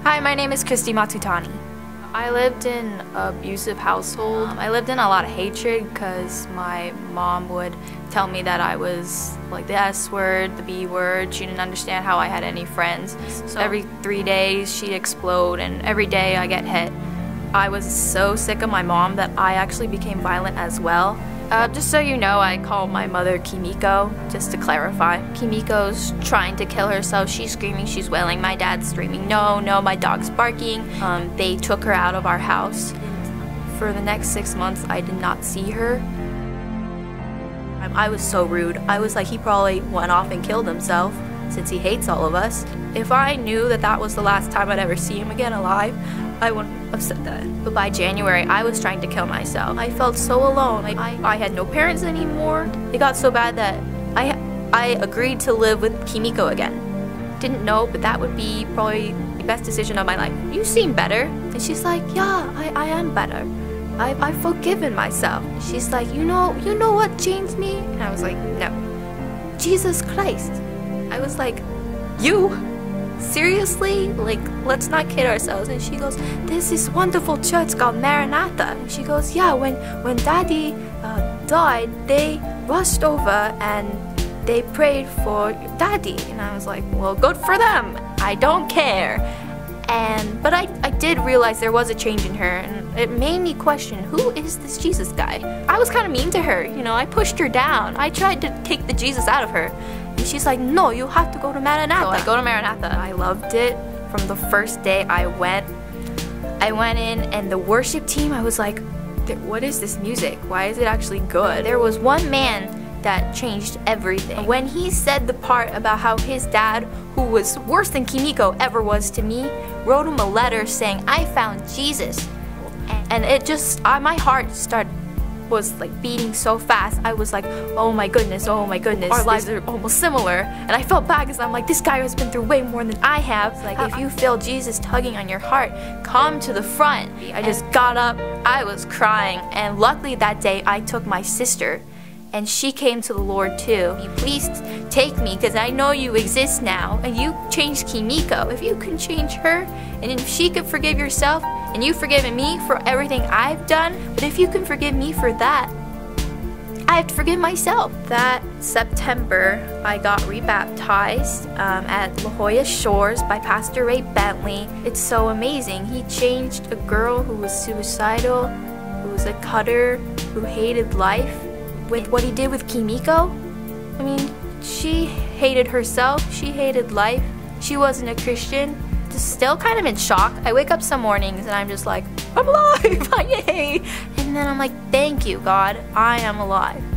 Hi, my name is Kristy Matutani. I lived in an abusive household. I lived in a lot of hatred because my mom would tell me that I was like the S word, the B word. She didn't understand how I had any friends. So every 3 days she'd explode and every day I get hit. I was so sick of my mom that I actually became violent as well. Just so you know, I call my mother Kimiko, just to clarify. Kimiko's trying to kill herself. She's screaming, she's wailing. My dad's screaming, no, no, my dog's barking. They took her out of our house. For the next 6 months, I did not see her. I was so rude. I was like, he probably went off and killed himself since he hates all of us. If I knew that that was the last time I'd ever see him again alive, I wouldn't have said that. But by January, I was trying to kill myself. I felt so alone. I had no parents anymore. It got so bad that I agreed to live with Kimiko again. Didn't know, but that would be probably the best decision of my life. You seem better. And she's like, yeah, I am better. I've forgiven myself. She's like, you know what changed me? And I was like, no. Jesus Christ. I was like, you? Seriously? Like, let's not kid ourselves. And she goes, there's this wonderful church called Maranatha. And she goes, yeah, when Daddy died, they rushed over and they prayed for Daddy. And I was like, well, good for them. I don't care. But I did realize there was a change in her, and it made me question, who is this Jesus guy? I was kind of mean to her, you know, I pushed her down. I tried to take the Jesus out of her. And she's like, no, you have to go to Maranatha. So I go to Maranatha. I loved it from the first day I went. I went in, and the worship team, I was like, what is this music? Why is it actually good? There was one man that changed everything. When he said the part about how his dad, who was worse than Kimiko ever was to me, wrote him a letter saying, I found Jesus. And it just, my heart was like beating so fast. I was like, oh my goodness, our lives are almost similar. And I felt bad because I'm like, this guy has been through way more than I have. Like, if you feel Jesus tugging on your heart, come to the front. I just got up, I was crying, and luckily that day I took my sister, and she came to the Lord too. Please take me, because I know you exist now, and you changed Kimiko. If you can change her, and if she could forgive yourself, and you've forgiven me for everything I've done, but if you can forgive me for that, I have to forgive myself. That September, I got rebaptized at La Jolla Shores by Pastor Ray Bentley. It's so amazing. He changed a girl who was suicidal, who was a cutter, who hated life, with what he did with Kimiko. I mean, she hated herself, she hated life, she wasn't a Christian. Just still kind of in shock. I wake up some mornings and I'm just like, I'm alive, yay! And then I'm like, thank you, God, I am alive.